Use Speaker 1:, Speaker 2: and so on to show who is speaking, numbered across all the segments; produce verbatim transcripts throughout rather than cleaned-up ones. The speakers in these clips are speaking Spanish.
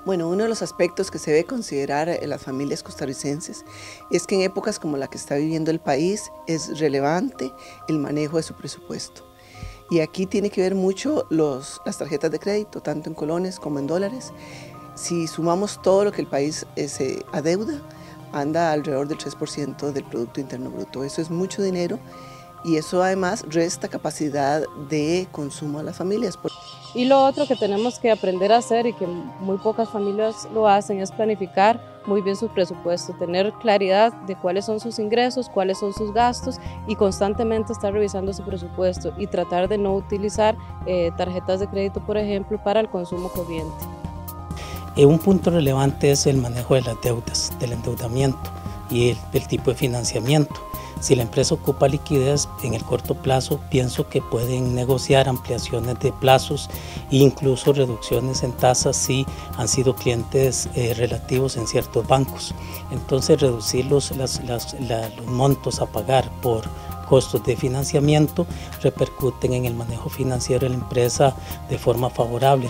Speaker 1: Bueno, uno de los aspectos que se debe considerar en las familias costarricenses es que en épocas como la que está viviendo el país es relevante el manejo de su presupuesto. Y aquí tiene que ver mucho los, las tarjetas de crédito, tanto en colones como en dólares. Si sumamos todo lo que el país eh, se adeuda, anda alrededor del tres por ciento del Producto Interno Bruto. Eso es mucho dinero y eso además resta capacidad de consumo a las familias.
Speaker 2: Y lo otro que tenemos que aprender a hacer y que muy pocas familias lo hacen es planificar muy bien su presupuesto, tener claridad de cuáles son sus ingresos, cuáles son sus gastos y constantemente estar revisando su presupuesto y tratar de no utilizar eh, tarjetas de crédito, por ejemplo, para el consumo corriente.
Speaker 3: Eh, un punto relevante es el manejo de las deudas, del endeudamiento y el, el tipo de financiamiento. Si la empresa ocupa liquidez en el corto plazo, pienso que pueden negociar ampliaciones de plazos e incluso reducciones en tasas si han sido clientes eh, relativos en ciertos bancos. Entonces, reducir los, las, las, la, los montos a pagar por costos de financiamiento repercuten en el manejo financiero de la empresa de forma favorable.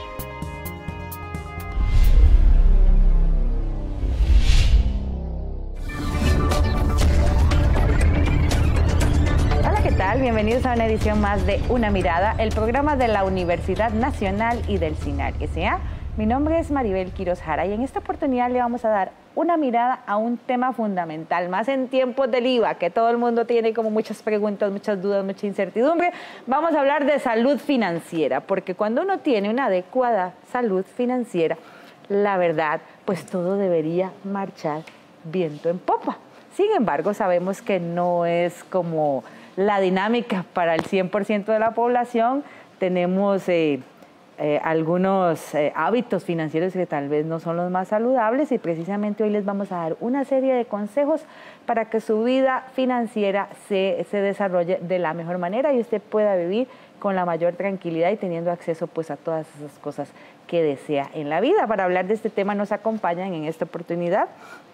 Speaker 4: Bienvenidos a una edición más de Una Mirada, el programa de la Universidad Nacional y del SINAR S A. Mi nombre es Maribel Quiroz Jara y en esta oportunidad le vamos a dar una mirada a un tema fundamental, más en tiempos del I V A, que todo el mundo tiene como muchas preguntas, muchas dudas, mucha incertidumbre. Vamos a hablar de salud financiera, porque cuando uno tiene una adecuada salud financiera, la verdad, pues todo debería marchar viento en popa. Sin embargo, sabemos que no es como la dinámica para el cien por ciento de la población. Tenemos eh, eh, algunos eh, hábitos financieros que tal vez no son los más saludables y precisamente hoy les vamos a dar una serie de consejos para que su vida financiera se, se desarrolle de la mejor manera y usted pueda vivir con la mayor tranquilidad y teniendo acceso pues, a todas esas cosas que desea en la vida. Para hablar de este tema nos acompañan en esta oportunidad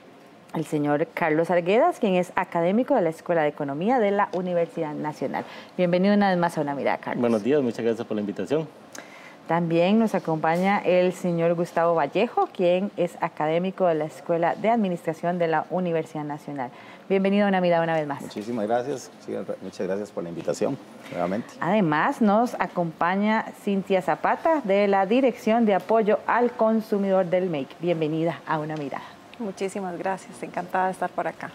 Speaker 4: el señor Carlos Arguedas, quien es académico de la Escuela de Economía de la Universidad Nacional. Bienvenido una vez más a Una Mirada, Carlos.
Speaker 5: Buenos días, muchas gracias por la invitación.
Speaker 4: También nos acompaña el señor Gustavo Vallejo, quien es académico de la Escuela de Administración de la Universidad Nacional. Bienvenido a Una Mirada una vez más.
Speaker 6: Muchísimas gracias, sí, muchas gracias por la invitación, nuevamente.
Speaker 4: Además, nos acompaña Cintia Zapata, de la Dirección de Apoyo al Consumidor del M E I C. Bienvenida a Una Mirada.
Speaker 7: Muchísimas gracias, encantada de estar por acá.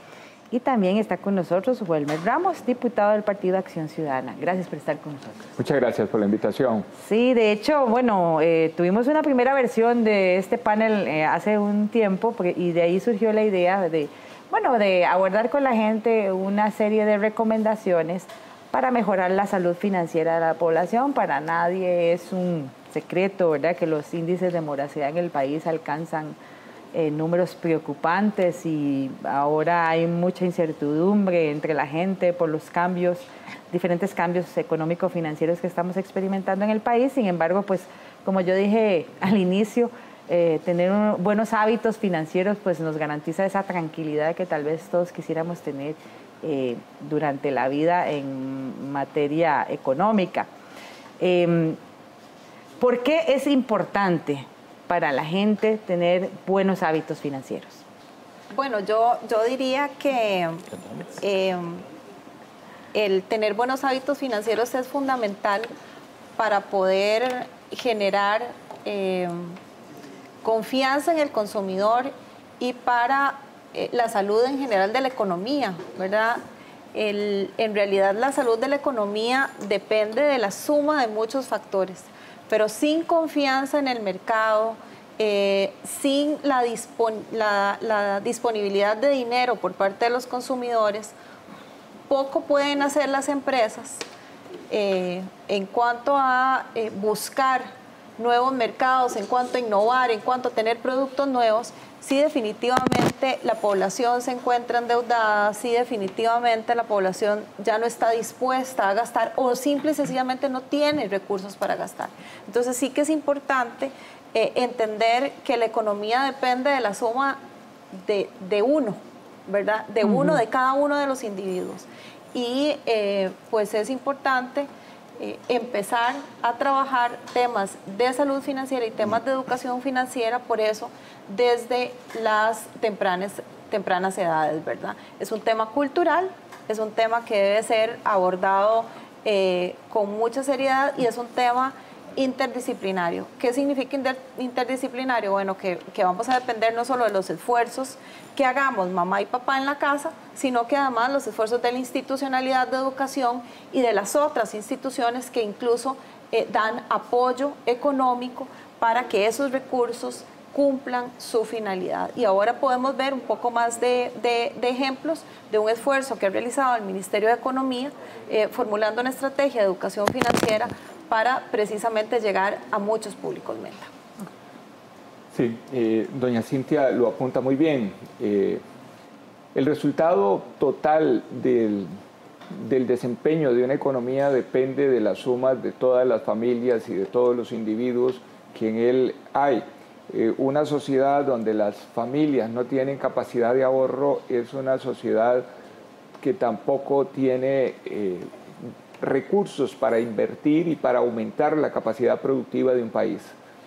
Speaker 4: Y también está con nosotros Wilmer Ramos, diputado del Partido Acción Ciudadana. Gracias por estar con nosotros.
Speaker 8: Muchas gracias por la invitación.
Speaker 4: Sí, de hecho, bueno, eh, tuvimos una primera versión de este panel eh, hace un tiempo porque, y de ahí surgió la idea de, bueno, de abordar con la gente una serie de recomendaciones para mejorar la salud financiera de la población. Para nadie es un secreto, ¿verdad?, que los índices de morosidad en el país alcanzan Eh, números preocupantes y ahora hay mucha incertidumbre entre la gente por los cambios, diferentes cambios económico-financieros que estamos experimentando en el país. Sin embargo, pues como yo dije al inicio, eh, tener un, buenos hábitos financieros pues nos garantiza esa tranquilidad que tal vez todos quisiéramos tener eh, durante la vida en materia económica. Eh, ¿Por qué es importante para la gente tener buenos hábitos financieros?
Speaker 7: Bueno, yo, yo diría que eh, el tener buenos hábitos financieros es fundamental para poder generar eh, confianza en el consumidor y para eh, la salud en general de la economía, ¿verdad? El, en realidad la salud de la economía depende de la suma de muchos factores, pero sin confianza en el mercado, eh, sin la, dispon la, la disponibilidad de dinero por parte de los consumidores, poco pueden hacer las empresas eh, en cuanto a eh, buscar nuevos mercados, en cuanto a innovar, en cuanto a tener productos nuevos. Sí, definitivamente la población se encuentra endeudada, sí, definitivamente la población ya no está dispuesta a gastar o simple y sencillamente no tiene recursos para gastar. Entonces sí que es importante eh, entender que la economía depende de la suma de, de uno, ¿verdad? De uno, uh-huh. de cada uno de los individuos. Y eh, pues es importante eh, empezar a trabajar temas de salud financiera y temas de educación financiera, por eso, desde las tempranas, tempranas edades, ¿verdad? Es un tema cultural, es un tema que debe ser abordado eh, con mucha seriedad y es un tema interdisciplinario. ¿Qué significa interdisciplinario? Bueno, que, que vamos a depender no solo de los esfuerzos que hagamos mamá y papá en la casa, sino que además los esfuerzos de la institucionalidad de educación y de las otras instituciones que incluso eh, dan apoyo económico para que esos recursos cumplan su finalidad. Y ahora podemos ver un poco más de, de, de ejemplos de un esfuerzo que ha realizado el Ministerio de Economía eh, formulando una estrategia de educación financiera para precisamente llegar a muchos públicos meta.
Speaker 8: Sí, eh, doña Cintia lo apunta muy bien. Eh, el resultado total del, del desempeño de una economía depende de la suma de todas las familias y de todos los individuos que en él hay. Eh, una sociedad donde las familias no tienen capacidad de ahorro es una sociedad que tampoco tiene eh, recursos para invertir y para aumentar la capacidad productiva de un país.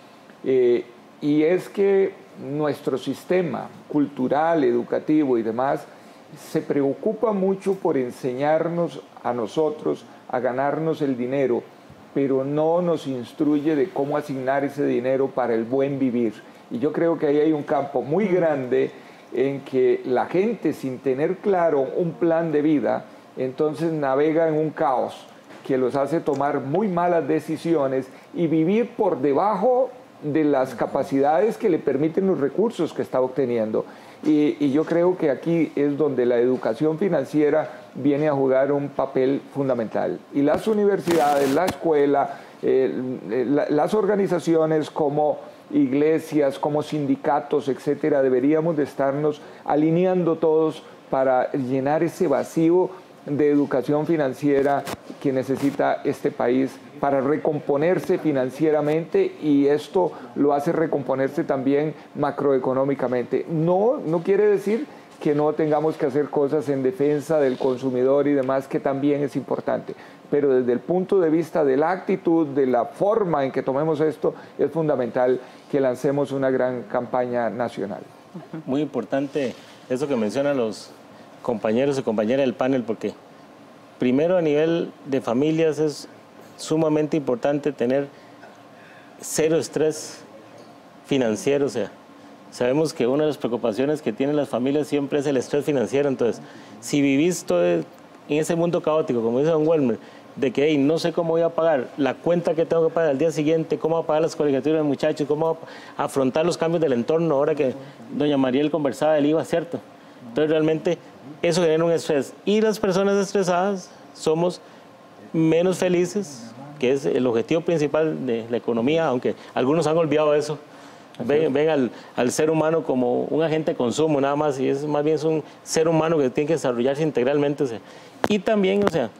Speaker 8: Eh, y es que nuestro sistema cultural, educativo y demás se preocupa mucho por enseñarnos a nosotros a ganarnos el dinero, pero no nos instruye de cómo asignar ese dinero para el buen vivir. Y yo creo que ahí hay un campo muy grande en que la gente, sin tener claro un plan de vida, entonces navega en un caos que los hace tomar muy malas decisiones y vivir por debajo de las capacidades que le permiten los recursos que está obteniendo. Y, y yo creo que aquí es donde la educación financiera viene a jugar un papel fundamental. Y las universidades, la escuela, eh, la, las organizaciones como iglesias, como sindicatos, etcétera, deberíamos de estarnos alineando todos para llenar ese vacío de educación financiera que necesita este país para recomponerse financieramente, y esto lo hace recomponerse también macroeconómicamente. No, no quiere decir que no tengamos que hacer cosas en defensa del consumidor y demás, que también es importante, pero desde el punto de vista de la actitud, de la forma en que tomemos esto, es fundamental que lancemos una gran campaña nacional.
Speaker 5: Muy importante eso que mencionan los compañeros y compañeras del panel, porque primero a nivel de familias es sumamente importante tener cero estrés financiero. O sea, sabemos que una de las preocupaciones que tienen las familias siempre es el estrés financiero. Entonces, si vivís todo en ese mundo caótico, como dice don Welmer, de que hey, no sé cómo voy a pagar la cuenta que tengo que pagar al día siguiente, cómo voy a pagar las colegiaturas de muchachos, cómo voy a afrontar los cambios del entorno, ahora que doña Mariel conversaba del I V A, ¿cierto? Entonces, realmente eso genera un estrés. Y las personas estresadas somos menos felices, que es el objetivo principal de la economía, aunque algunos han olvidado eso. Ven, ven al, al ser humano como un agente de consumo nada más, y es más bien es un ser humano que tiene que desarrollarse integralmente. O sea. Y también, o sea,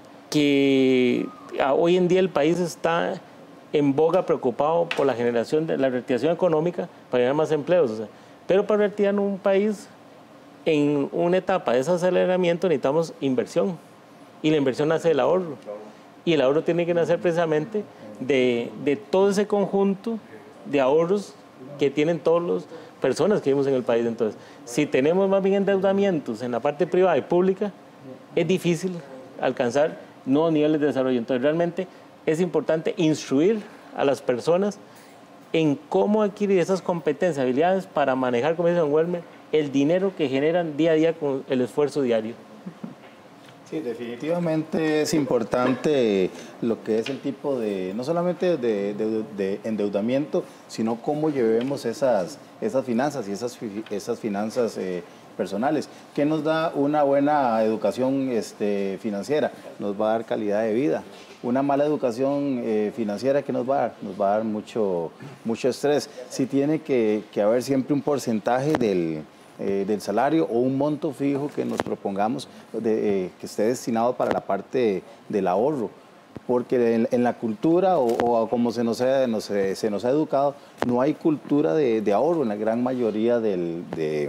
Speaker 5: que hoy en día el país está en boga preocupado por la generación de la reactivación económica para generar más empleos. O sea. Pero para reactivar un país en una etapa de desaceleramiento necesitamos inversión, y la inversión nace del ahorro, y el ahorro tiene que nacer precisamente de, de todo ese conjunto de ahorros que tienen todas las personas que vivimos en el país. Entonces, si tenemos más bien endeudamientos en la parte privada y pública, es difícil alcanzar nuevos niveles de desarrollo. Entonces, realmente es importante instruir a las personas en cómo adquirir esas competencias, habilidades para manejar, como dice don Welmer, el dinero que generan día a día con el esfuerzo diario.
Speaker 6: Sí, definitivamente es importante lo que es el tipo de, no solamente de, de, de endeudamiento, sino cómo llevemos esas, esas finanzas y esas, esas finanzas eh, personales. ¿Qué nos da una buena educación este, financiera? Nos va a dar calidad de vida. Una mala educación eh, financiera, ¿qué nos va a dar? Nos va a dar mucho, mucho estrés. Sí tiene que, que haber siempre un porcentaje del... Eh, del salario o un monto fijo que nos propongamos de, eh, que esté destinado para la parte del ahorro, porque en, en la cultura o, o como se nos, ha, nos, se nos ha educado, no hay cultura de, de ahorro en la gran mayoría del, de,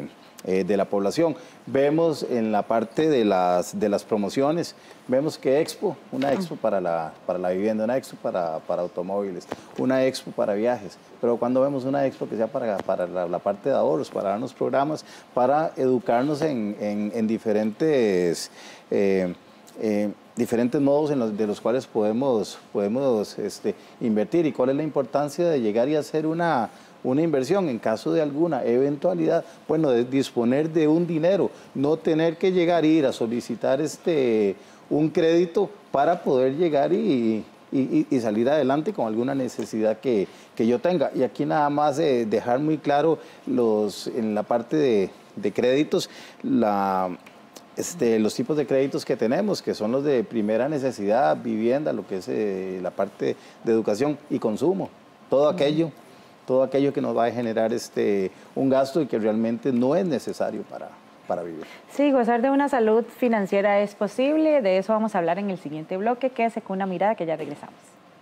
Speaker 6: eh, de la población. Vemos en la parte de las, de las promociones, vemos que Expo, una Expo para la, para la vivienda, una Expo para, para automóviles, una Expo para viajes, pero cuando vemos una Expo que sea para, para la, la parte de ahorros, para darnos programas, para educarnos en, en, en diferentes... Eh, eh, diferentes modos en los, de los cuales podemos, podemos este, invertir y cuál es la importancia de llegar y hacer una, una inversión en caso de alguna eventualidad, bueno, de disponer de un dinero, no tener que llegar a ir a solicitar este, un crédito para poder llegar y, y, y salir adelante con alguna necesidad que, que yo tenga. Y aquí nada más eh, dejar muy claro los, en la parte de, de créditos, la... Este, los tipos de créditos que tenemos, que son los de primera necesidad, vivienda, lo que es eh, la parte de educación y consumo, todo aquello, todo aquello que nos va a generar este, un gasto y que realmente no es necesario para, para vivir.
Speaker 4: Sí, gozar de una salud financiera es posible, de eso vamos a hablar en el siguiente bloque, quédese con una mirada que ya regresamos.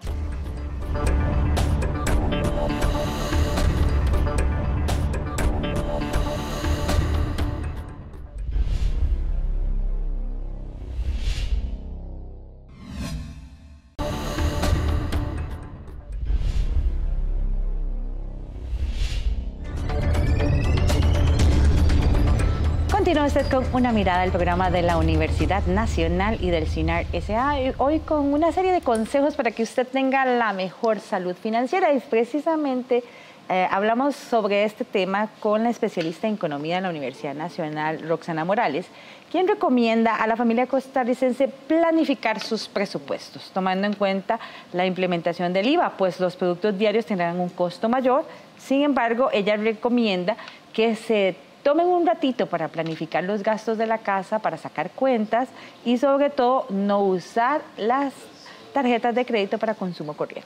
Speaker 4: Continúa usted con una mirada al programa de la Universidad Nacional y del CINAR S A, hoy con una serie de consejos para que usted tenga la mejor salud financiera y precisamente eh, hablamos sobre este tema con la especialista en economía de la Universidad Nacional, Roxana Morales, quien recomienda a la familia costarricense planificar sus presupuestos, tomando en cuenta la implementación del I V A, pues los productos diarios tendrán un costo mayor. Sin embargo, ella recomienda que se tomen un ratito para planificar los gastos de la casa, para sacar cuentas y sobre todo no usar las tarjetas de crédito para consumo corriente.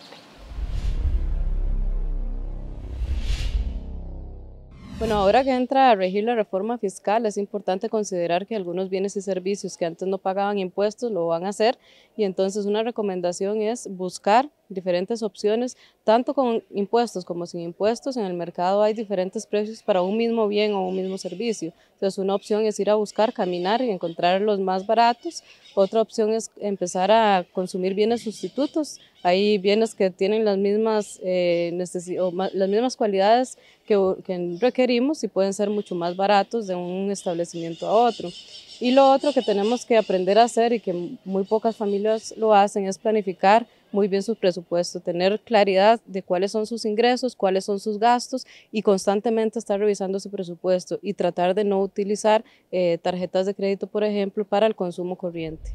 Speaker 2: Bueno, ahora que entra a regir la reforma fiscal, es importante considerar que algunos bienes y servicios que antes no pagaban impuestos lo van a hacer, y entonces una recomendación es buscar diferentes opciones, tanto con impuestos como sin impuestos. En el mercado hay diferentes precios para un mismo bien o un mismo servicio. Entonces una opción es ir a buscar, caminar y encontrar los más baratos. Otra opción es empezar a consumir bienes sustitutos. Hay bienes que tienen las mismas, eh, o las mismas cualidades que, que requerimos y pueden ser mucho más baratos de un establecimiento a otro. Y lo otro que tenemos que aprender a hacer y que muy pocas familias lo hacen es planificar muy bien su presupuesto, tener claridad de cuáles son sus ingresos, cuáles son sus gastos y constantemente estar revisando su presupuesto y tratar de no utilizar eh, tarjetas de crédito, por ejemplo, para el consumo corriente.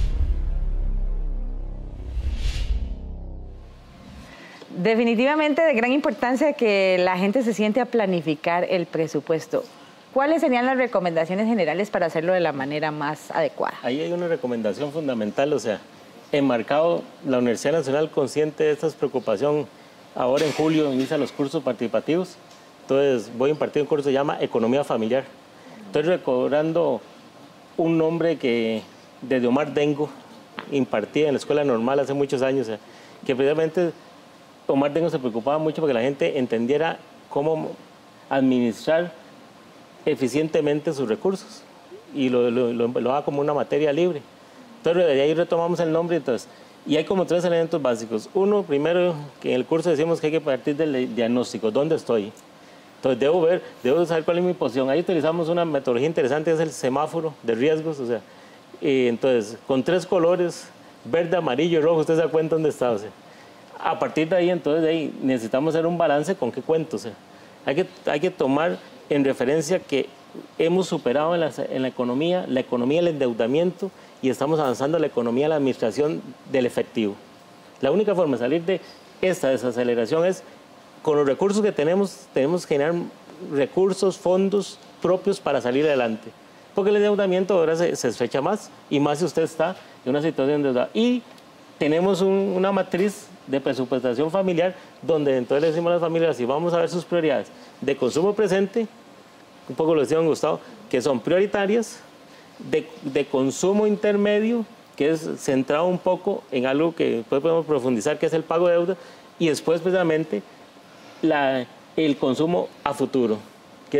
Speaker 4: Definitivamente de gran importancia que la gente se siente a planificar el presupuesto. ¿Cuáles serían las recomendaciones generales para hacerlo de la manera más adecuada?
Speaker 5: Ahí hay una recomendación fundamental, o sea, enmarcado la Universidad Nacional, consciente de esta preocupación, ahora en julio inicia los cursos participativos, entonces voy a impartir un curso que se llama Economía Familiar. Estoy recordando un nombre que desde Omar Dengo impartía en la escuela normal hace muchos años, o sea, que precisamente Omar Dengo se preocupaba mucho porque la gente entendiera cómo administrar eficientemente sus recursos y lo, lo, lo, lo haga como una materia libre. Entonces de ahí retomamos el nombre entonces, y hay como tres elementos básicos. Uno, primero, que en el curso decimos que hay que partir del diagnóstico, ¿dónde estoy? Entonces debo ver, debo saber cuál es mi posición. Ahí utilizamos una metodología interesante, es el semáforo de riesgos, o sea, y entonces con tres colores, verde, amarillo y rojo, usted se da cuenta dónde está. O sea, a partir de ahí, entonces de ahí necesitamos hacer un balance con qué cuento. O sea, hay que, hay que tomar en referencia que hemos superado en la, en la economía, la economía del endeudamiento, y estamos avanzando en la economía de la administración del efectivo. La única forma de salir de esta desaceleración es, con los recursos que tenemos, tenemos que generar recursos, fondos propios para salir adelante. Porque el endeudamiento ahora se, se estrecha más, y más si usted está en una situación de deuda. Y tenemos un, una matriz de presupuestación familiar, donde entonces le decimos a las familias, si vamos a ver sus prioridades de consumo presente, un poco lo decía don Gustavo, que son prioritarias, de, de consumo intermedio, que es centrado un poco en algo que después podemos profundizar, que es el pago de deuda, y después precisamente la, el consumo a futuro, que es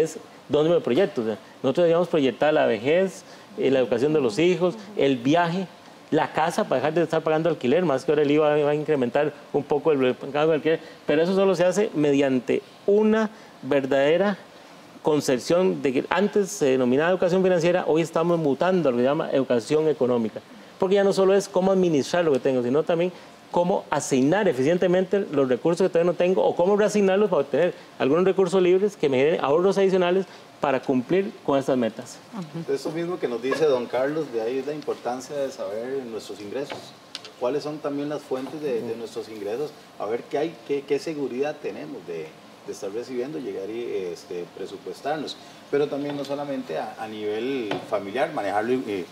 Speaker 5: ¿dónde me proyecto? O sea, nosotros debíamos proyectar la vejez, eh, la educación de los hijos, el viaje, la casa para dejar de estar pagando alquiler, más que ahora el I V A va a incrementar un poco el pago de alquiler, pero eso solo se hace mediante una verdadera concepción de que antes se denominaba educación financiera, hoy estamos mutando a lo que se llama educación económica, porque ya no solo es cómo administrar lo que tengo, sino también cómo asignar eficientemente los recursos que todavía no tengo o cómo reasignarlos para obtener algunos recursos libres que me generen ahorros adicionales para cumplir con estas metas.
Speaker 6: Uh-huh. Eso mismo que nos dice don Carlos, de ahí es la importancia de saber nuestros ingresos, cuáles son también las fuentes de, de nuestros ingresos, a ver qué hay, qué, qué seguridad tenemos de, de estar recibiendo, llegar y este, presupuestarnos, pero también no solamente a, a nivel familiar, manejarlo, eh,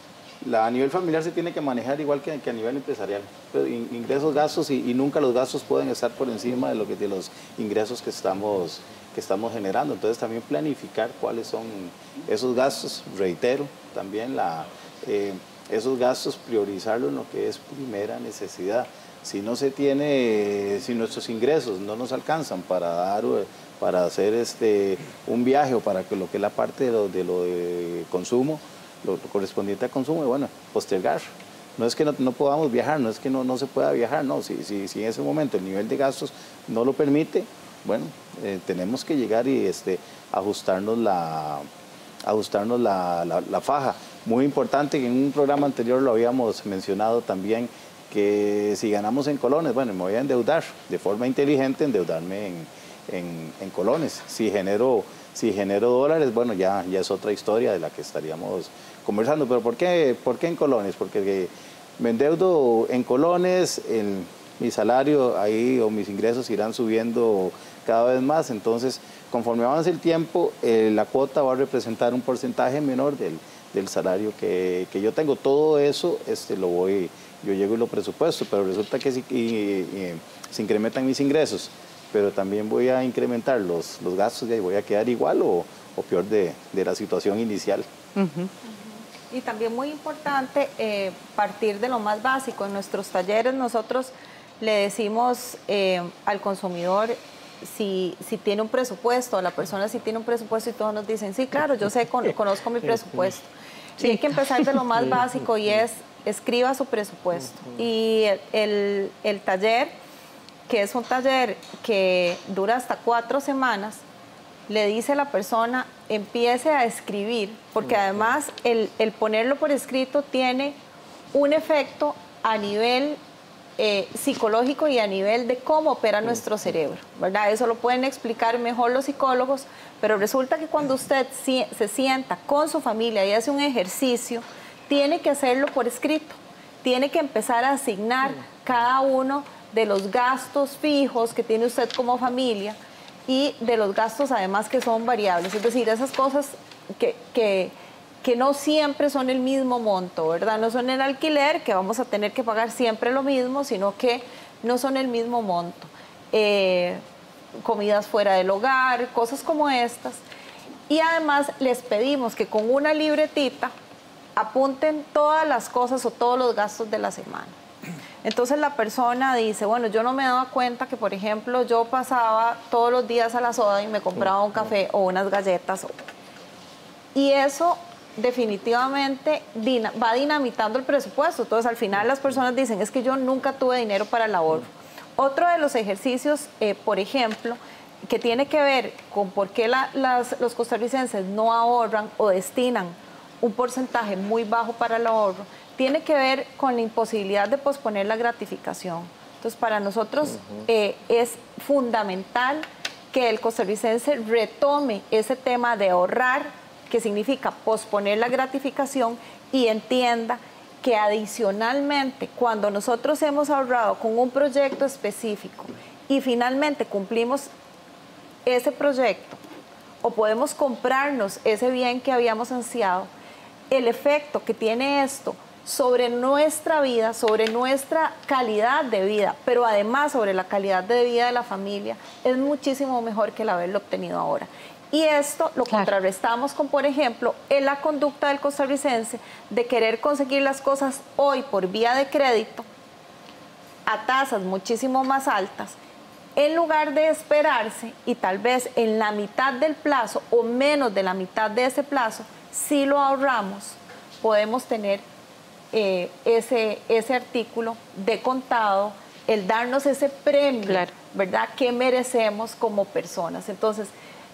Speaker 6: la, a nivel familiar se tiene que manejar igual que, que a nivel empresarial, pero ingresos, gastos y, y nunca los gastos pueden estar por encima de, lo que, de los ingresos que estamos, que estamos generando, entonces también planificar cuáles son esos gastos, reitero, también la, eh, esos gastos priorizarlos en lo que es primera necesidad. Si no se tiene, si nuestros ingresos no nos alcanzan para dar, para hacer este, un viaje o para que lo que es la parte de lo de, lo de consumo, lo, lo correspondiente al consumo, bueno, postergar. No es que no, no podamos viajar, no es que no, no se pueda viajar, no. Si, si, si en ese momento el nivel de gastos no lo permite, bueno, eh, tenemos que llegar y este, ajustarnos la, ajustarnos la, la, la faja. Muy importante, que en un programa anterior lo habíamos mencionado también, que si ganamos en colones, bueno, me voy a endeudar de forma inteligente, endeudarme en, en, en colones. Si genero, si genero dólares, bueno, ya, ya es otra historia de la que estaríamos conversando. Pero ¿por qué, por qué en colones? Porque me endeudo en colones, el, mi salario ahí o mis ingresos irán subiendo cada vez más, entonces conforme avance el tiempo, eh, la cuota va a representar un porcentaje menor del, del salario que, que yo tengo. Todo eso este, lo voy... yo llego y lo presupuesto, pero resulta que si, y, y, se incrementan mis ingresos, pero también voy a incrementar los, los gastos y voy a quedar igual o, o peor de, de la situación inicial.
Speaker 7: Uh-huh. Uh-huh. Y también muy importante eh, partir de lo más básico. En nuestros talleres nosotros le decimos eh, al consumidor si, si tiene un presupuesto, a la persona si tiene un presupuesto, y todos nos dicen, sí, claro, yo sé, con, conozco mi presupuesto. Sí. Y hay que empezar de lo más básico y es escriba su presupuesto. Y el, el, el taller, que es un taller que dura hasta cuatro semanas, le dice a la persona, empiece a escribir, porque además el, el ponerlo por escrito tiene un efecto a nivel eh, psicológico y a nivel de cómo opera nuestro cerebro, ¿verdad? Eso lo pueden explicar mejor los psicólogos, pero resulta que cuando usted si, se sienta con su familia y hace un ejercicio, tiene que hacerlo por escrito, tiene que empezar a asignar cada uno de los gastos fijos que tiene usted como familia y de los gastos además que son variables, es decir, esas cosas que, que, que no siempre son el mismo monto, ¿verdad? No son el alquiler, que vamos a tener que pagar siempre lo mismo, sino que no son el mismo monto. Eh, comidas fuera del hogar, cosas como estas. Y además les pedimos que con una libretita apunten todas las cosas o todos los gastos de la semana. Entonces la persona dice, bueno, yo no me daba cuenta que, por ejemplo, yo pasaba todos los días a la soda y me compraba un café o unas galletas. Y eso definitivamente va dinamitando el presupuesto. Entonces al final las personas dicen, es que yo nunca tuve dinero para el ahorro. Otro de los ejercicios, eh, por ejemplo, que tiene que ver con por qué la, las, los costarricenses no ahorran o destinan un porcentaje muy bajo para el ahorro, tiene que ver con la imposibilidad de posponer la gratificación. Entonces, para nosotros uh-huh. eh, es fundamental que el costarricense retome ese tema de ahorrar, que significa posponer la gratificación, y entienda que adicionalmente, cuando nosotros hemos ahorrado con un proyecto específico y finalmente cumplimos ese proyecto o podemos comprarnos ese bien que habíamos ansiado, el efecto que tiene esto sobre nuestra vida, sobre nuestra calidad de vida, pero además sobre la calidad de vida de la familia, es muchísimo mejor que el haberlo obtenido ahora. Y esto lo claro. contrarrestamos con, por ejemplo, en la conducta del costarricense de querer conseguir las cosas hoy por vía de crédito a tasas muchísimo más altas en lugar de esperarse y tal vez en la mitad del plazo o menos de la mitad de ese plazo, si lo ahorramos, podemos tener eh, ese, ese artículo de contado, el darnos ese premio, claro, ¿verdad?, que merecemos como personas. Entonces,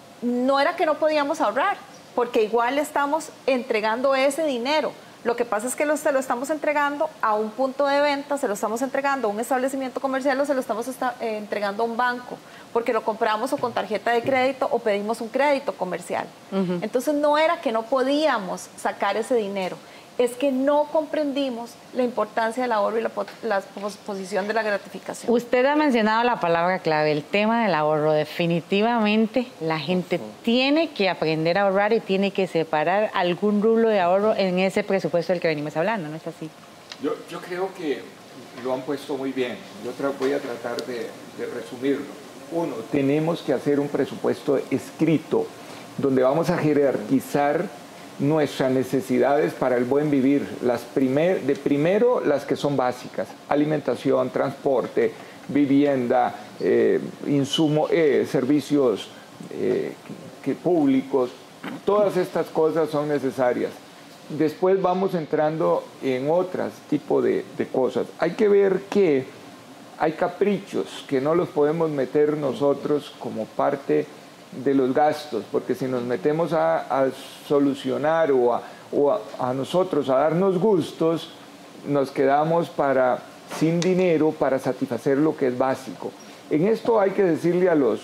Speaker 7: no era que no podíamos ahorrar, porque igual estamos entregando ese dinero. Lo que pasa es que lo, se lo estamos entregando a un punto de venta, se lo estamos entregando a un establecimiento comercial o se lo estamos esta, eh, entregando a un banco, porque lo compramos o con tarjeta de crédito o pedimos un crédito comercial. Uh-huh. Entonces no era que no podíamos sacar ese dinero, es que no comprendimos la importancia del ahorro y la, la posición de la gratificación.
Speaker 4: Usted ha mencionado la palabra clave, el tema del ahorro. Definitivamente la gente tiene que aprender a ahorrar y tiene que separar algún rublo de ahorro en ese presupuesto del que venimos hablando, ¿no es así?
Speaker 8: Yo, yo creo que lo han puesto muy bien. Yo voy a tratar de, de resumirlo. Uno, tenemos que hacer un presupuesto escrito donde vamos a jerarquizar nuestras necesidades para el buen vivir, las primer, de primero las que son básicas, alimentación, transporte, vivienda, eh, insumo, eh, servicios eh, que, públicos, todas estas cosas son necesarias. Después vamos entrando en otros tipos de, de cosas. Hay que ver que hay caprichos que no los podemos meter nosotros como parte de los gastos, porque si nos metemos a, a solucionar o, a, o a, a nosotros a darnos gustos, nos quedamos para, sin dinero para satisfacer lo que es básico. En esto hay que decirle a los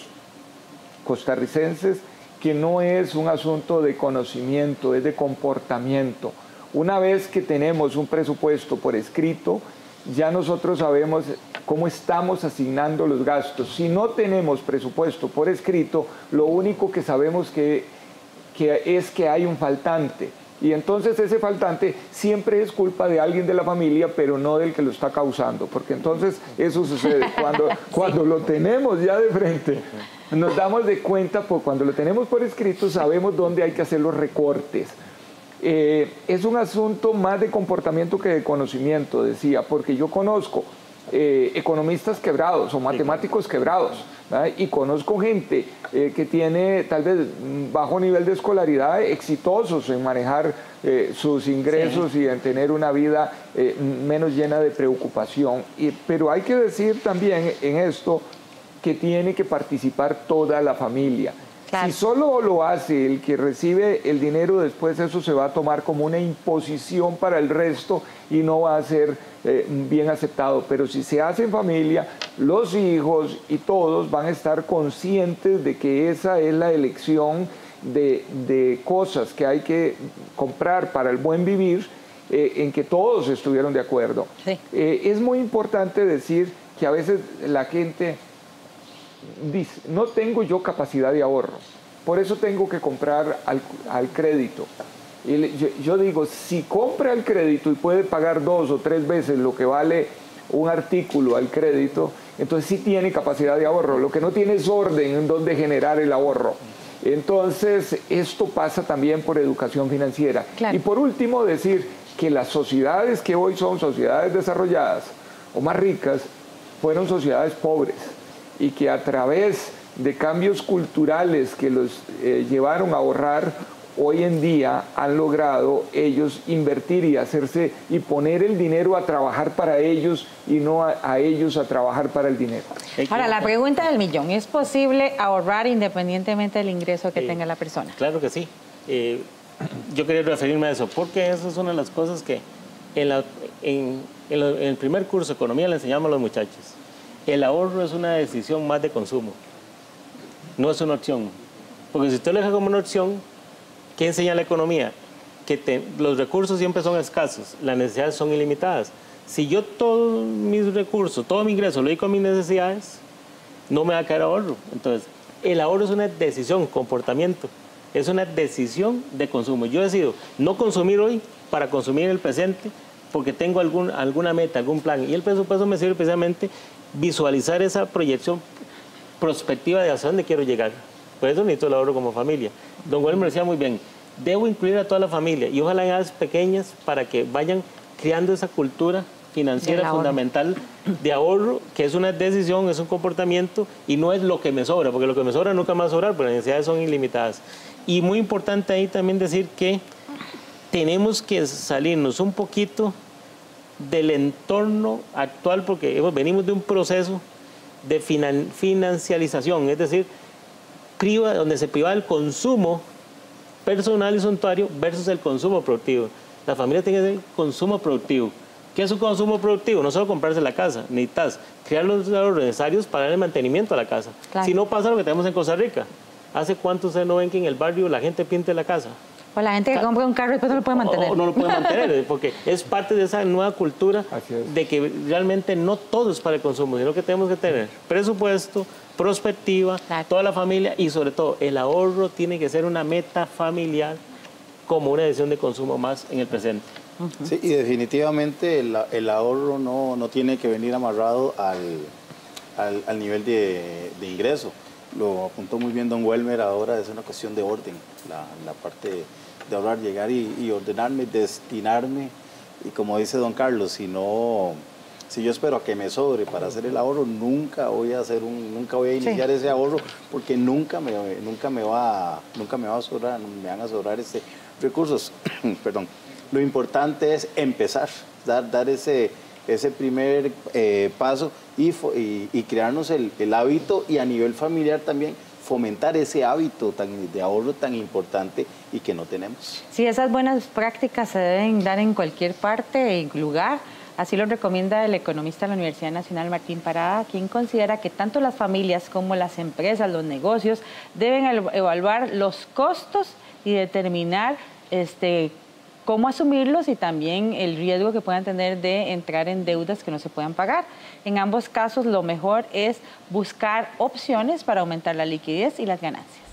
Speaker 8: costarricenses que no es un asunto de conocimiento, es de comportamiento. Una vez que tenemos un presupuesto por escrito, ya nosotros sabemos cómo estamos asignando los gastos. Si no tenemos presupuesto por escrito, lo único que sabemos que, que es que hay un faltante. Y entonces ese faltante siempre es culpa de alguien de la familia, pero no del que lo está causando. Porque entonces eso sucede. Cuando, cuando sí. lo tenemos ya de frente, nos damos de cuenta, pues cuando lo tenemos por escrito, sabemos dónde hay que hacer los recortes. Eh, es un asunto más de comportamiento que de conocimiento, decía, porque yo conozco eh, economistas quebrados o matemáticos quebrados, ¿verdad? Y conozco gente eh, que tiene tal vez bajo nivel de escolaridad, exitosos en manejar eh, sus ingresos sí. y en tener una vida eh, menos llena de preocupación. Y, pero hay que decir también en esto que tiene que participar toda la familia. Claro. Si solo lo hace el que recibe el dinero, después eso se va a tomar como una imposición para el resto y no va a ser eh, bien aceptado. Pero si se hace en familia, los hijos y todos van a estar conscientes de que esa es la elección de, de cosas que hay que comprar para el buen vivir, eh, en que todos estuvieron de acuerdo. Sí. Eh, es muy importante decir que a veces la gente dice, no tengo yo capacidad de ahorro, por eso tengo que comprar al, al crédito. Y yo, yo digo, si compra al crédito y puede pagar dos o tres veces lo que vale un artículo al crédito, entonces sí tiene capacidad de ahorro. Lo que no tiene es orden en donde generar el ahorro. Entonces, esto pasa también por educación financiera. Claro. Y por último, decir que las sociedades que hoy son sociedades desarrolladas o más ricas, fueron sociedades pobres, y que a través de cambios culturales que los eh, llevaron a ahorrar, hoy en día han logrado ellos invertir y hacerse y poner el dinero a trabajar para ellos y no a, a ellos a trabajar para el dinero.
Speaker 4: Ahora, la pregunta del millón, ¿es posible ahorrar independientemente del ingreso que eh, tenga la persona?
Speaker 5: Claro que sí. Eh, yo quería referirme a eso, porque eso es una de las cosas que en, la, en, en, lo, en el primer curso de economía le enseñamos a los muchachos. El ahorro es una decisión más de consumo, no es una opción. Porque si usted lo deja como una opción, ¿qué enseña la economía? Que te, los recursos siempre son escasos, las necesidades son ilimitadas. Si yo todos mis recursos, todo mi ingreso lo dedico a mis necesidades, no me va a caer ahorro. Entonces, el ahorro es una decisión, comportamiento, es una decisión de consumo. Yo decido no consumir hoy para consumir en el presente, porque tengo algún, alguna meta, algún plan. Y el presupuesto me sirve precisamente visualizar esa proyección prospectiva de hacia dónde quiero llegar. Por eso necesito el ahorro como familia. Don Wilmer me decía muy bien, debo incluir a toda la familia y ojalá en edades pequeñas para que vayan creando esa cultura financiera fundamental de ahorro, que es una decisión, es un comportamiento y no es lo que me sobra, porque lo que me sobra nunca me va a sobrar, pero las necesidades son ilimitadas. Y muy importante ahí también decir que tenemos que salirnos un poquito del entorno actual, porque venimos de un proceso de finan financialización, es decir, priva, donde se priva el consumo personal y suntuario versus el consumo productivo. La familia tiene que tener consumo productivo. ¿Qué es un consumo productivo? No solo comprarse la casa, necesitas crear los ahorros necesarios para el mantenimiento de la casa. Claro. Si no pasa lo que tenemos en Costa Rica. ¿Hace cuánto ustedes no ven que en el barrio la gente pinte la casa?
Speaker 4: O la gente que compra un carro y después no lo puede mantener.
Speaker 5: O no lo puede mantener, porque es parte de esa nueva cultura de que realmente no todo es para el consumo, sino que tenemos que tener presupuesto, perspectiva, claro, toda la familia y sobre todo el ahorro tiene que ser una meta familiar como una decisión de consumo más en el presente.
Speaker 6: Uh-huh. Sí, y definitivamente el, el ahorro no, no tiene que venir amarrado al, al, al nivel de, de ingreso. Lo apuntó muy bien don Welmer, ahora es una cuestión de orden, la, la parte de, de ahorrar, llegar y, y ordenarme, destinarme, y como dice don Carlos, si no, si yo espero a que me sobre para hacer el ahorro, nunca voy a hacer un, nunca voy a iniciar sí. ese ahorro, porque nunca me, nunca me va, nunca me va a sobrar, me van a sobrar este recursos, perdón. Lo importante es empezar, dar, dar ese, ese primer eh, paso y, y, y crearnos el, el hábito, y a nivel familiar también fomentar ese hábito tan, de ahorro tan importante y que no tenemos.
Speaker 4: Sí, esas buenas prácticas se deben dar en cualquier parte y lugar. Así lo recomienda el economista de la Universidad Nacional, Martín Parada, quien considera que tanto las familias como las empresas, los negocios, deben evaluar los costos y determinar este, cómo asumirlos y también el riesgo que puedan tener de entrar en deudas que no se puedan pagar. En ambos casos, lo mejor es buscar opciones para aumentar la liquidez y las ganancias.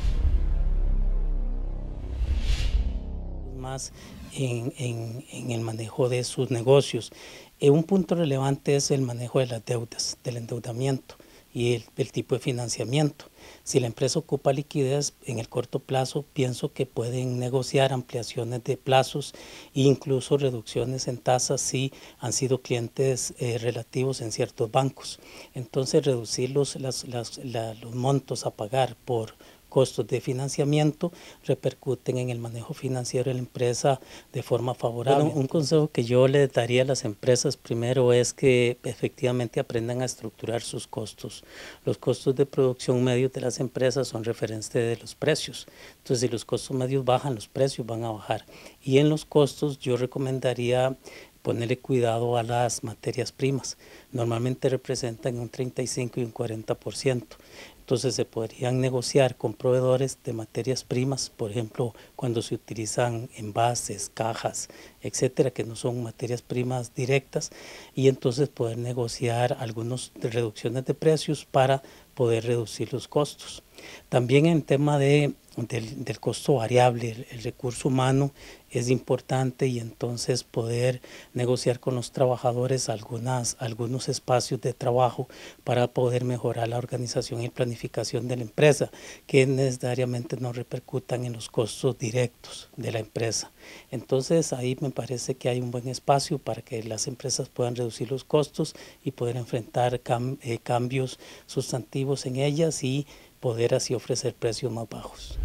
Speaker 3: Más en, en, en el manejo de sus negocios. Eh, un punto relevante es el manejo de las deudas, del endeudamiento y el, el tipo de financiamiento. Si la empresa ocupa liquidez en el corto plazo, pienso que pueden negociar ampliaciones de plazos e incluso reducciones en tasas si han sido clientes eh, relativos en ciertos bancos. Entonces, reducir los, las, las, la, los montos a pagar por costos de financiamiento repercuten en el manejo financiero de la empresa de forma favorable. Bueno, un consejo que yo le daría a las empresas primero es que efectivamente aprendan a estructurar sus costos. Los costos de producción medios de las empresas son referencia de los precios. Entonces, si los costos medios bajan, los precios van a bajar. Y en los costos yo recomendaría ponerle cuidado a las materias primas. Normalmente representan un treinta y cinco y un cuarenta por ciento. Entonces se podrían negociar con proveedores de materias primas, por ejemplo, cuando se utilizan envases, cajas, etcétera, que no son materias primas directas, y entonces poder negociar algunas reducciones de precios para poder reducir los costos. También en tema de, del, del costo variable, el, el recurso humano es importante, y entonces poder negociar con los trabajadores algunas, algunos espacios de trabajo para poder mejorar la organización y planificación de la empresa, que necesariamente no repercutan en los costos directos de la empresa. Entonces ahí me parece que hay un buen espacio para que las empresas puedan reducir los costos y poder enfrentar cam, eh, cambios sustantivos en ellas y poder así ofrecer precios más bajos.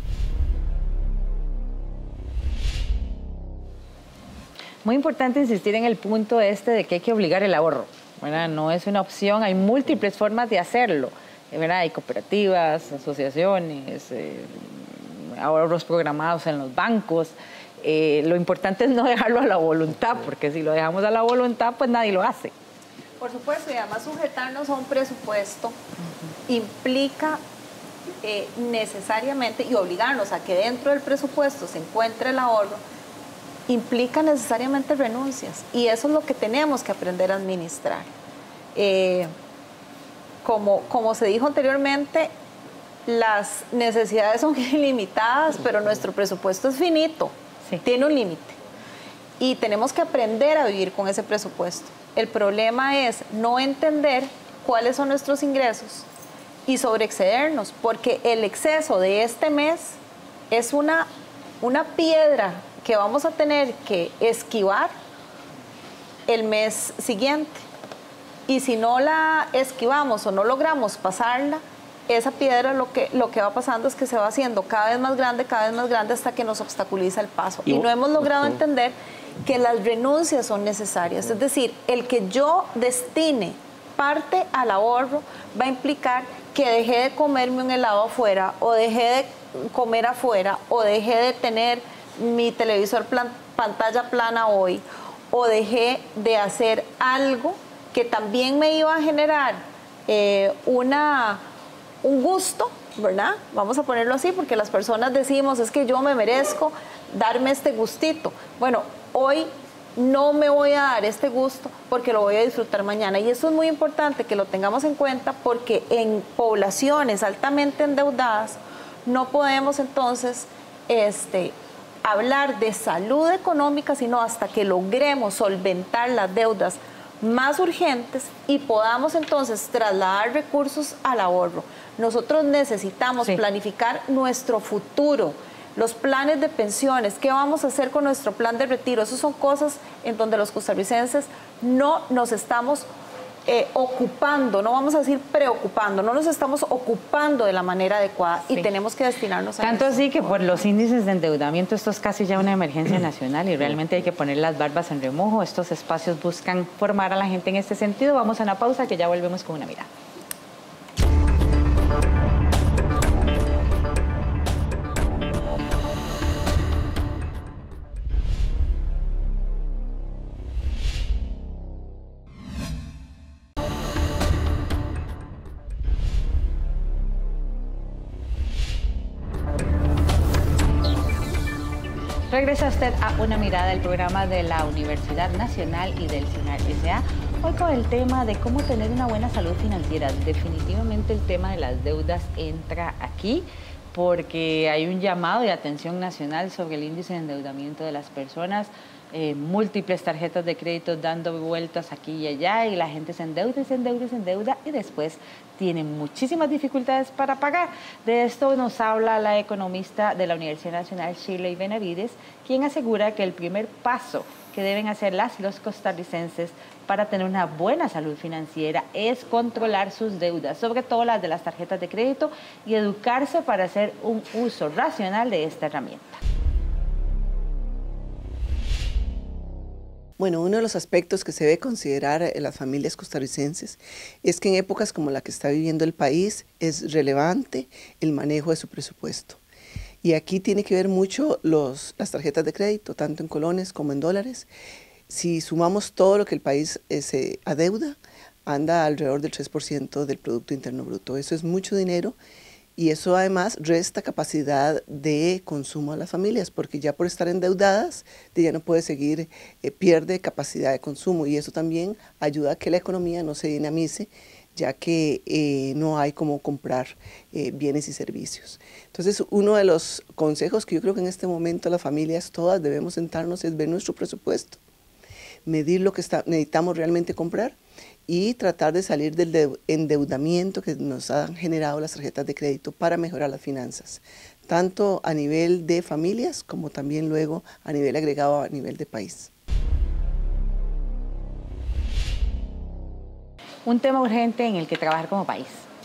Speaker 4: Muy importante insistir en el punto este de que hay que obligar el ahorro, ¿verdad? No es una opción, hay múltiples formas de hacerlo, ¿verdad? Hay cooperativas, asociaciones, eh, ahorros programados en los bancos. Eh, lo importante es no dejarlo a la voluntad, porque si lo dejamos a la voluntad, pues nadie lo hace.
Speaker 7: Por supuesto, y además sujetarnos a un presupuesto uh-huh. implica eh, necesariamente, y obligarnos a que dentro del presupuesto se encuentre el ahorro, implica necesariamente renuncias, y eso es lo que tenemos que aprender a administrar. Eh, como, como se dijo anteriormente, las necesidades son ilimitadas, pero nuestro presupuesto es finito, sí. tiene un límite, y tenemos que aprender a vivir con ese presupuesto. El problema es no entender cuáles son nuestros ingresos y sobreexcedernos, porque el exceso de este mes es una, una piedra que vamos a tener que esquivar el mes siguiente. Y si no la esquivamos o no logramos pasarla, esa piedra lo que, lo que va pasando es que se va haciendo cada vez más grande, cada vez más grande hasta que nos obstaculiza el paso. Y, y no hemos logrado uh-huh. entender que las renuncias son necesarias. Uh-huh. Es decir, el que yo destine parte al ahorro va a implicar que dejé de comerme un helado afuera, o dejé de comer afuera, o dejé de tener mi televisor plan, pantalla plana hoy, o dejé de hacer algo que también me iba a generar eh, una, un gusto, ¿verdad? Vamos a ponerlo así, porque las personas decimos, es que yo me merezco darme este gustito. Bueno, hoy no me voy a dar este gusto porque lo voy a disfrutar mañana. Y eso es muy importante que lo tengamos en cuenta, porque en poblaciones altamente endeudadas no podemos entonces este, hablar de salud económica, sino hasta que logremos solventar las deudas más urgentes y podamos entonces trasladar recursos al ahorro. Nosotros necesitamos sí. planificar nuestro futuro, los planes de pensiones, qué vamos a hacer con nuestro plan de retiro. Esas son cosas en donde los costarricenses no nos estamos eh, ocupando, no vamos a decir preocupando, no nos estamos ocupando de la manera adecuada sí. y tenemos que destinarnos a
Speaker 4: Tanto
Speaker 7: eso.
Speaker 4: así que por los índices de endeudamiento esto es casi ya una emergencia nacional y realmente hay que poner las barbas en remojo. Estos espacios buscan formar a la gente en este sentido. Vamos a una pausa que ya volvemos con una mirada. Regresa usted a Una Mirada, el programa de la Universidad Nacional y del CINAR S A. Hoy con el tema de cómo tener una buena salud financiera. Definitivamente el tema de las deudas entra aquí porque hay un llamado de atención nacional sobre el índice de endeudamiento de las personas. Eh, múltiples tarjetas de crédito dando vueltas aquí y allá y la gente se endeuda, se endeuda, se endeuda y después tiene muchísimas dificultades para pagar. De esto nos habla la economista de la Universidad Nacional, Shirley Benavides, quien asegura que el primer paso que deben hacer las y los costarricenses para tener una buena salud financiera es controlar sus deudas, sobre todo las de las tarjetas de crédito, y educarse para hacer un uso racional de esta herramienta.
Speaker 1: Bueno, uno de los aspectos que se debe considerar en las familias costarricenses es que en épocas como la que está viviendo el país es relevante el manejo de su presupuesto. Y aquí tiene que ver mucho los, las tarjetas de crédito, tanto en colones como en dólares. Si sumamos todo lo que el país eh, se adeuda, anda alrededor del tres por ciento del Producto Interno Bruto. Eso es mucho dinero. Y eso además resta capacidad de consumo a las familias, porque ya por estar endeudadas ya no puede seguir, eh, pierde capacidad de consumo, y eso también ayuda a que la economía no se dinamice, ya que eh, no hay cómo comprar eh, bienes y servicios. Entonces, uno de los consejos que yo creo que en este momento las familias todas debemos sentarnos es ver nuestro presupuesto, medir lo que está, necesitamos realmente comprar, y tratar de salir del endeudamiento que nos han generado las tarjetas de crédito para mejorar las finanzas, tanto a nivel de familias como también luego a nivel agregado a nivel de país.
Speaker 4: Un tema urgente en el que trabajar como país.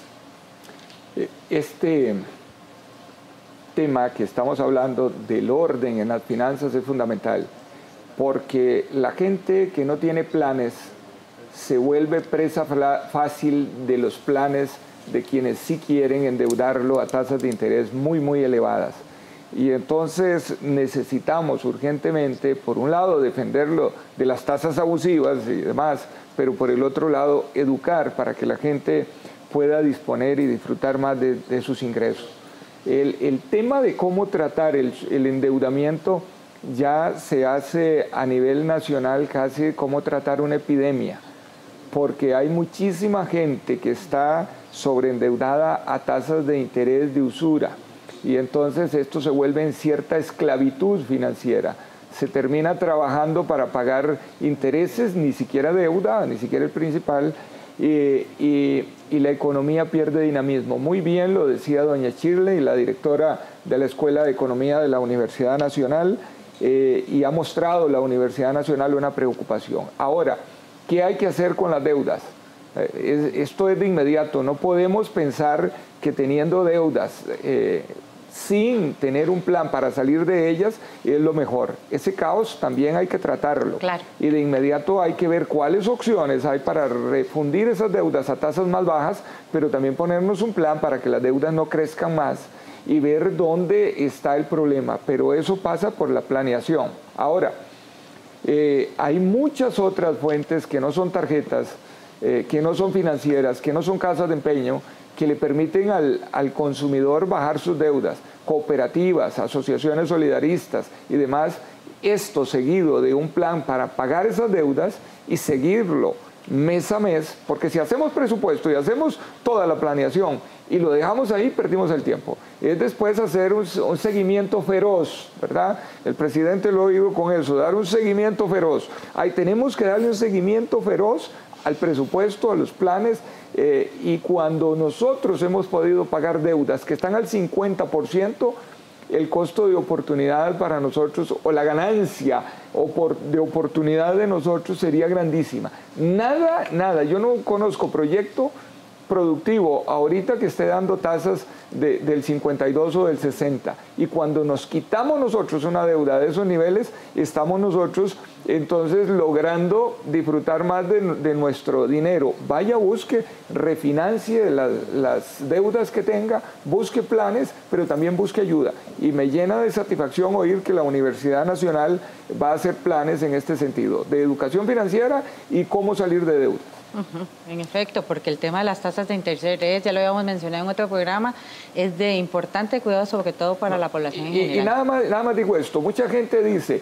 Speaker 8: Este tema que estamos hablando del orden en las finanzas es fundamental, porque la gente que no tiene planes se vuelve presa fácil de los planes de quienes sí quieren endeudarlo a tasas de interés muy, muy elevadas. Y entonces necesitamos urgentemente, por un lado, defenderlo de las tasas abusivas y demás, pero por el otro lado, educar para que la gente pueda disponer y disfrutar más de, de sus ingresos. El, el tema de cómo tratar el, el endeudamiento ya se hace a nivel nacional casi cómo tratar una epidemia, porque hay muchísima gente que está sobreendeudada a tasas de interés de usura, y entonces esto se vuelve en cierta esclavitud financiera. Se termina trabajando para pagar intereses, ni siquiera deuda, ni siquiera el principal, y, y, y la economía pierde dinamismo. Muy bien lo decía doña Shirley, la directora de la Escuela de Economía de la Universidad Nacional, eh, y ha mostrado la Universidad Nacional una preocupación. Ahora, ¿qué hay que hacer con las deudas? Eh, es, esto es de inmediato, no podemos pensar que teniendo deudas eh, sin tener un plan para salir de ellas es lo mejor. Ese caos también hay que tratarlo.
Speaker 4: Claro.
Speaker 8: Y de inmediato hay que ver cuáles opciones hay para refundir esas deudas a tasas más bajas, pero también ponernos un plan para que las deudas no crezcan más y ver dónde está el problema. Pero eso pasa por la planeación. Ahora, eh, hay muchas otras fuentes que no son tarjetas, eh, que no son financieras, que no son casas de empeño, que le permiten al, al consumidor bajar sus deudas, cooperativas, asociaciones solidaristas y demás, esto seguido de un plan para pagar esas deudas y seguirlo mes a mes, porque si hacemos presupuesto y hacemos toda la planeación y lo dejamos ahí, perdimos el tiempo. Es después hacer un, un seguimiento feroz, ¿verdad? El presidente lo dijo con eso, dar un seguimiento feroz. Ahí tenemos que darle un seguimiento feroz al presupuesto, a los planes, eh, y cuando nosotros hemos podido pagar deudas que están al cincuenta por ciento, el costo de oportunidad para nosotros, o la ganancia de oportunidad de nosotros sería grandísima. Nada, nada, yo no conozco proyecto productivo ahorita que esté dando tasas de, del cincuenta y dos o del sesenta, y cuando nos quitamos nosotros una deuda de esos niveles, estamos nosotros entonces logrando disfrutar más de, de nuestro dinero. Vaya, busque, refinancie las, las deudas que tenga, busque planes, pero también busque ayuda, y me llena de satisfacción oír que la Universidad Nacional va a hacer planes en este sentido, de educación financiera y cómo salir de deuda.
Speaker 4: Uh-huh. En efecto, porque el tema de las tasas de interés, ya lo habíamos mencionado en otro programa, es de importante cuidado, sobre todo para no, la población en
Speaker 8: y,
Speaker 4: general.
Speaker 8: Y nada más, nada más digo esto, mucha gente dice,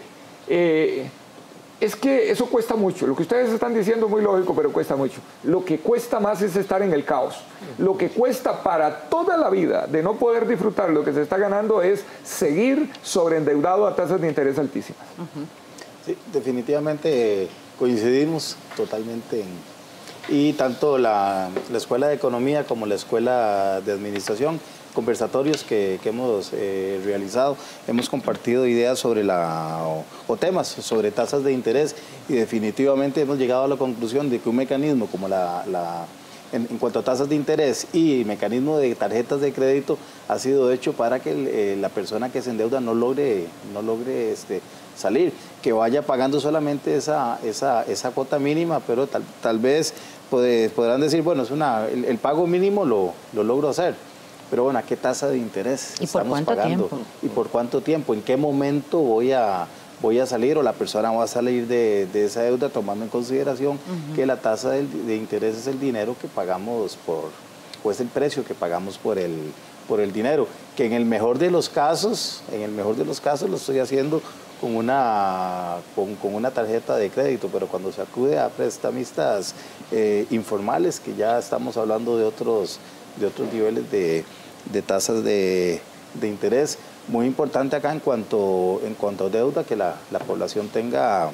Speaker 8: eh, es que eso cuesta mucho, lo que ustedes están diciendo es muy lógico, pero cuesta mucho. Lo que cuesta más es estar en el caos. Lo que cuesta para toda la vida de no poder disfrutar lo que se está ganando es seguir sobreendeudado a tasas de interés altísimas.
Speaker 4: Uh-huh.
Speaker 6: Sí, definitivamente coincidimos totalmente en... Y tanto la, la Escuela de Economía como la Escuela de Administración, conversatorios que, que hemos eh, realizado, hemos compartido ideas sobre la, o, o temas sobre tasas de interés, y definitivamente hemos llegado a la conclusión de que un mecanismo como la, la en, en cuanto a tasas de interés y mecanismo de tarjetas de crédito ha sido hecho para que eh, la persona que se endeuda no logre, no logre este, salir, que vaya pagando solamente esa, esa, esa cuota mínima, pero tal, tal vez pod podrán decir, bueno, es una, el, el pago mínimo lo, lo logro hacer, pero bueno, ¿a qué tasa de interés
Speaker 4: ¿Y
Speaker 6: estamos
Speaker 4: por cuánto
Speaker 6: pagando?
Speaker 4: Tiempo?
Speaker 6: ¿Y por cuánto tiempo? ¿En qué momento voy a, voy a salir, o la persona va a salir de, de esa deuda, tomando en consideración uh-huh. que la tasa de, de interés es el dinero que pagamos por, o es el precio que pagamos por el, por el dinero, que en el mejor de los casos, en el mejor de los casos lo estoy haciendo con una, con, con una tarjeta de crédito, pero cuando se acude a prestamistas eh, informales, que ya estamos hablando de otros, de otros niveles de, de tasas de, de interés, muy importante acá en cuanto, en cuanto a deuda, que la, la población tenga,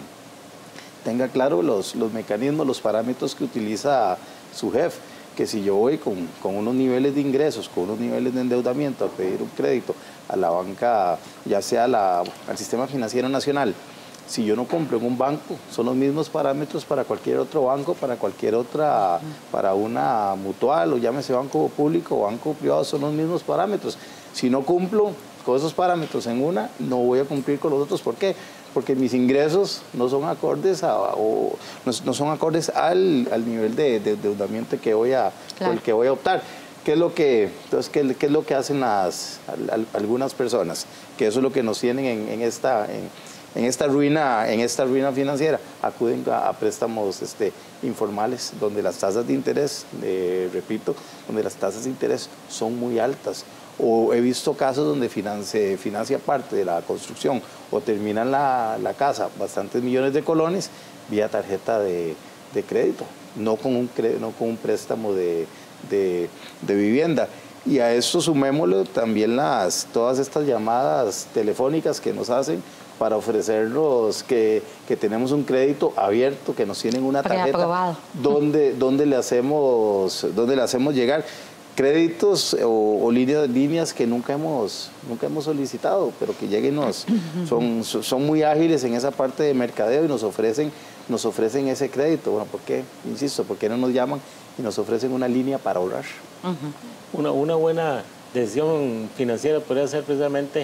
Speaker 6: tenga claro los, los mecanismos, los parámetros que utiliza su jefe, que si yo voy con, con unos niveles de ingresos, con unos niveles de endeudamiento a pedir un crédito a la banca, ya sea la, al Sistema Financiero Nacional, si yo no cumplo en un banco, son los mismos parámetros para cualquier otro banco, para cualquier otra, para una mutual, o llámese banco público o banco privado, son los mismos parámetros. Si no cumplo con esos parámetros en una, no voy a cumplir con los otros. ¿Por qué? Porque mis ingresos no son acordes a, o no, no son acordes al, al nivel de, de endeudamiento que voy a, claro. por el que voy a optar. ¿Qué es lo que, entonces, ¿qué, qué es lo que hacen las, al, algunas personas? Que eso es lo que nos tienen en, en, esta, en, en, esta ruina, en esta ruina financiera. Acuden a, a préstamos este, informales, donde las tasas de interés, eh, repito, donde las tasas de interés son muy altas. O he visto casos donde financia, financia parte de la construcción o terminan la, la casa, bastantes millones de colones, vía tarjeta de, de crédito, no con un, no con un préstamo de, de, de vivienda. Y a esto sumémosle también las, todas estas llamadas telefónicas que nos hacen para ofrecernos que, que tenemos un crédito abierto, que nos tienen una tarjeta donde, donde, le hacemos, donde le hacemos llegar. créditos o, o líneas, líneas que nunca hemos, nunca hemos solicitado, pero que lleguen, nos, son, son muy ágiles en esa parte de mercadeo y nos ofrecen, nos ofrecen ese crédito. Bueno, ¿por qué? Insisto, ¿por qué no nos llaman y nos ofrecen una línea para ahorrar?
Speaker 5: Uh-huh. Una, una buena decisión financiera podría ser precisamente,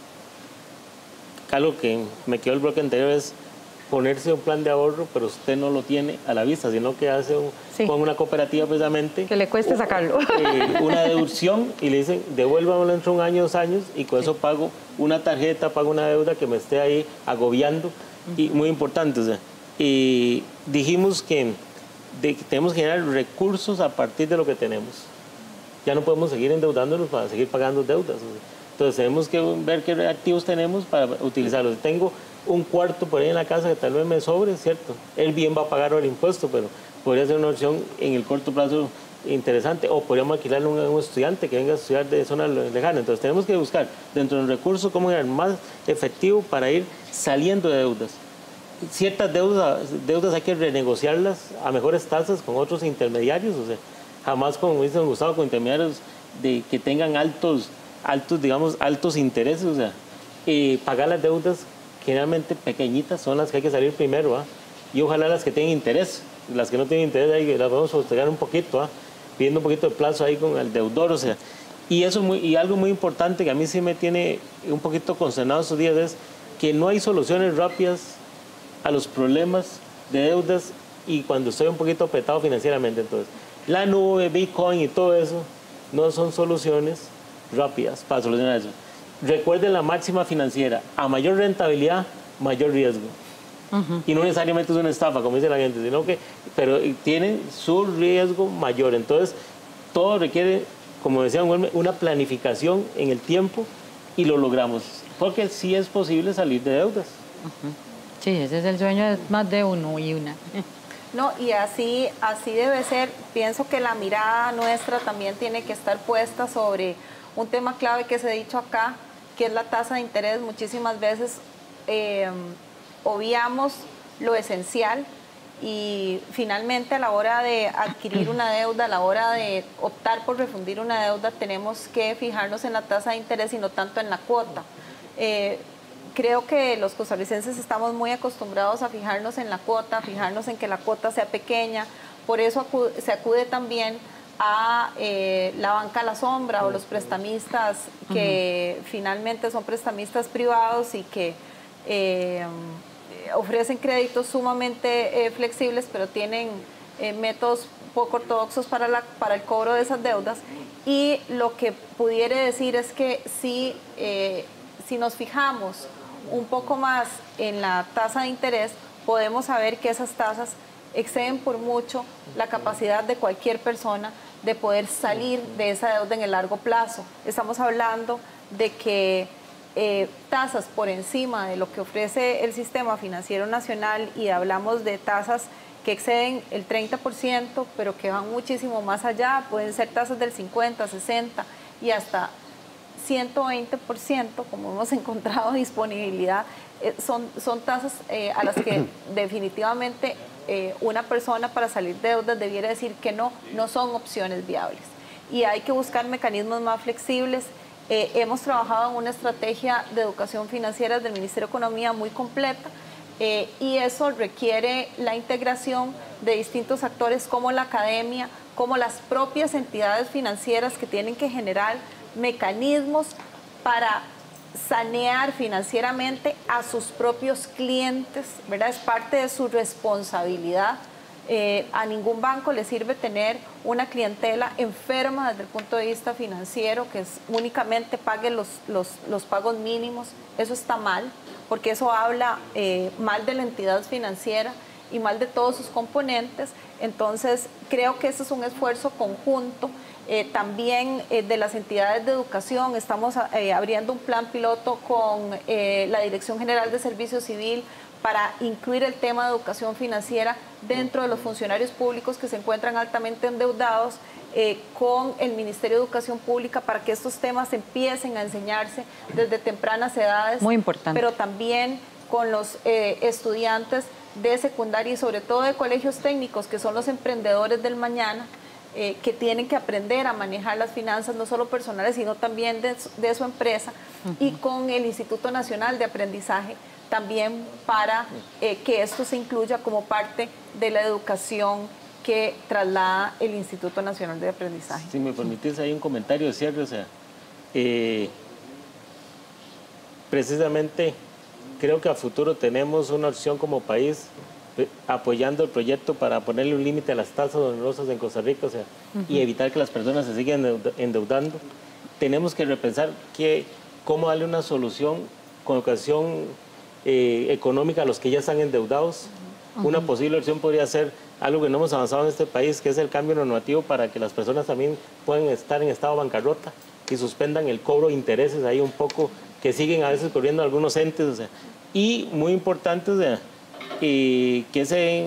Speaker 5: algo que me quedó el bloque anterior, es ponerse un plan de ahorro, pero usted no lo tiene a la vista, sino que hace un, sí. con una cooperativa precisamente.
Speaker 4: Que le cueste sacarlo.
Speaker 5: Eh, una deducción y le dicen, devuélvamelo dentro de un año, dos años, y con sí. eso pago una tarjeta, pago una deuda que me esté ahí agobiando. Uh-huh. Y muy importante, o sea, y dijimos que, de, que tenemos que generar recursos a partir de lo que tenemos. Ya no podemos seguir endeudándonos para seguir pagando deudas. O sea, entonces tenemos que ver qué activos tenemos para utilizarlos. Tengo un cuarto por ahí en la casa que tal vez me sobre, ¿cierto? Él bien va a pagar el impuesto, pero podría ser una opción en el corto plazo interesante, o podríamos alquilarle a un, un estudiante que venga a estudiar de zona lejana. Entonces tenemos que buscar dentro de los recursos cómo ser más efectivo para ir saliendo de deudas. Ciertas deudas, deudas hay que renegociarlas a mejores tasas con otros intermediarios, o sea, jamás, como dice don Gustavo, con intermediarios de, que tengan altos, altos, digamos, altos intereses, o sea, eh, pagar las deudas generalmente pequeñitas son las que hay que salir primero, ¿ah? Y ojalá las que tengan interés, las que no tienen interés ahí las vamos a postergar un poquito, ¿ah? Pidiendo un poquito de plazo ahí con el deudor, o sea, y eso muy, y algo muy importante que a mí sí me tiene un poquito consternado estos días es que no hay soluciones rápidas a los problemas de deudas y cuando estoy un poquito apretado financieramente. Entonces, la nube, Bitcoin y todo eso no son soluciones rápidas para solucionar eso. Recuerden la máxima financiera: a mayor rentabilidad, mayor riesgo. Uh-huh. Y no necesariamente es una estafa, como dice la gente, sino que, pero tienen su riesgo mayor. Entonces, todo requiere, como decía Wilmer, una planificación en el tiempo y lo logramos. Porque sí es posible salir de deudas.
Speaker 4: Uh-huh. Sí, ese es el sueño de más de uno y una.
Speaker 7: No, y así, así debe ser. Pienso que la mirada nuestra también tiene que estar puesta sobre un tema clave que se ha dicho acá, que es la tasa de interés. Muchísimas veces eh, obviamos lo esencial y finalmente a la hora de adquirir una deuda, a la hora de optar por refundir una deuda, tenemos que fijarnos en la tasa de interés y no tanto en la cuota. Eh, creo que los costarricenses estamos muy acostumbrados a fijarnos en la cuota, a fijarnos en que la cuota sea pequeña, por eso acude, se acude también a eh, la banca a la sombra o los prestamistas que uh-huh. finalmente son prestamistas privados y que eh, ofrecen créditos sumamente eh, flexibles, pero tienen eh, métodos poco ortodoxos para, la, para el cobro de esas deudas. Y lo que pudiera decir es que si, eh, si nos fijamos un poco más en la tasa de interés, podemos saber que esas tasas exceden por mucho la capacidad de cualquier persona de poder salir de esa deuda en el largo plazo. Estamos hablando de que eh, tasas por encima de lo que ofrece el sistema financiero nacional, y hablamos de tasas que exceden el treinta por ciento, pero que van muchísimo más allá, pueden ser tasas del cincuenta, sesenta y hasta ciento veinte por ciento, como hemos encontrado disponibilidad, eh, son, son tasas eh, a las que definitivamente eh, una persona para salir de deudas debiera decir que no, no son opciones viables. Y hay que buscar mecanismos más flexibles. Eh, hemos trabajado en una estrategia de educación financiera del Ministerio de Economía muy completa, eh, y eso requiere la integración de distintos actores como la academia, como las propias entidades financieras, que tienen que generar mecanismos para sanear financieramente a sus propios clientes, ¿verdad? Es parte de su responsabilidad. Eh, a ningún banco le sirve tener una clientela enferma desde el punto de vista financiero, que es, únicamente pague los, los, los pagos mínimos. Eso está mal, porque eso habla eh, mal de la entidad financiera y mal de todos sus componentes. Entonces, creo que ese es un esfuerzo conjunto. Eh, también eh, de las entidades de educación, estamos eh, abriendo un plan piloto con eh, la Dirección General de Servicio Civil para incluir el tema de educación financiera dentro de los funcionarios públicos que se encuentran altamente endeudados, eh, con el Ministerio de Educación Pública, para que estos temas empiecen a enseñarse desde tempranas edades.
Speaker 4: Muy importante.
Speaker 7: Pero también con los eh, estudiantes de secundaria y sobre todo de colegios técnicos, que son los emprendedores del mañana, eh, que tienen que aprender a manejar las finanzas, no solo personales, sino también de, de su empresa, uh-huh. y con el Instituto Nacional de Aprendizaje, también para eh, que esto se incluya como parte de la educación que traslada el Instituto Nacional de Aprendizaje.
Speaker 5: Si me permitís, hay un comentario de cierre, o sea, eh, precisamente creo que a futuro tenemos una opción como país eh, apoyando el proyecto para ponerle un límite a las tasas onerosas en Costa Rica, o sea, uh-huh. y evitar que las personas se sigan endeudando. Tenemos que repensar que, cómo darle una solución con educación eh, económica a los que ya están endeudados. Uh-huh. Una posible opción podría ser algo que no hemos avanzado en este país, que es el cambio normativo para que las personas también puedan estar en estado de bancarrota y suspendan el cobro de intereses ahí un poco, que siguen a veces corriendo algunos entes, o sea, y muy importante, o sea, eh, que ese,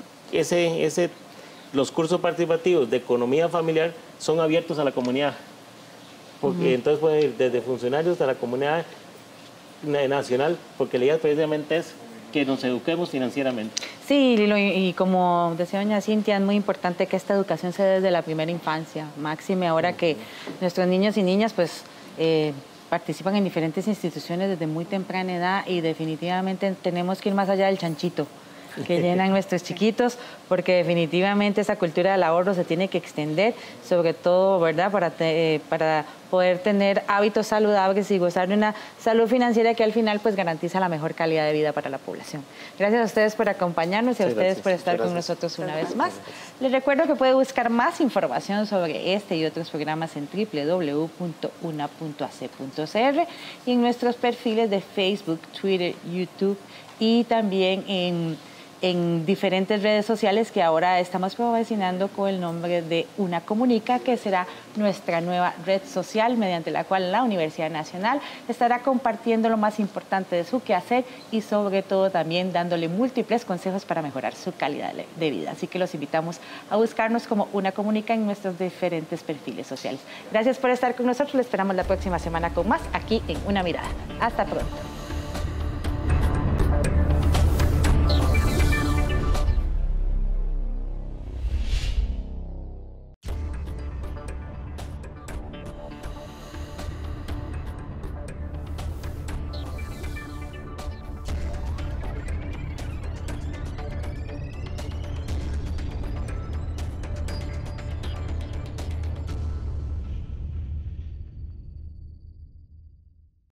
Speaker 5: ese, ese, los cursos participativos de economía familiar son abiertos a la comunidad, porque uh-huh. entonces pueden ir desde funcionarios hasta la comunidad nacional, porque la idea precisamente es que nos eduquemos financieramente.
Speaker 4: Sí, Lilo, y, y como decía doña Cintia, es muy importante que esta educación se dé desde la primera infancia, máxime ahora que nuestros niños y niñas pues eh, participan en diferentes instituciones desde muy temprana edad, y definitivamente tenemos que ir más allá del chanchito que llenan nuestros chiquitos, porque definitivamente esa cultura del ahorro se tiene que extender, sobre todo, ¿verdad?, para, te, para poder tener hábitos saludables y gozar de una salud financiera que al final pues garantiza la mejor calidad de vida para la población. Gracias a ustedes por acompañarnos y a sí, ustedes gracias. por estar con nosotros una vez más. Les recuerdo que puede buscar más información sobre este y otros programas en doble u doble u doble u punto una punto a c punto c r y en nuestros perfiles de Facebook, Twitter, YouTube y también en en diferentes redes sociales que ahora estamos promocionando con el nombre de Una Comunica, que será nuestra nueva red social mediante la cual la Universidad Nacional estará compartiendo lo más importante de su quehacer y sobre todo también dándole múltiples consejos para mejorar su calidad de vida. Así que los invitamos a buscarnos como Una Comunica en nuestros diferentes perfiles sociales. Gracias por estar con nosotros, lo esperamos la próxima semana con más aquí en Una Mirada. Hasta pronto.